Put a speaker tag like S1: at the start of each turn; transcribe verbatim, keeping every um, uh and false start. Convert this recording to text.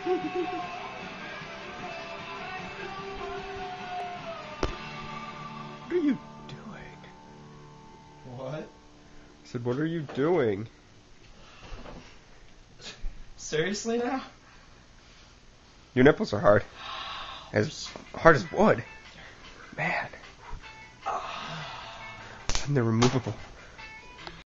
S1: What are you doing?
S2: What?
S1: I said, what are you doing?
S2: Seriously now?
S1: Your nipples are hard. As hard as wood. Man. And they're removable.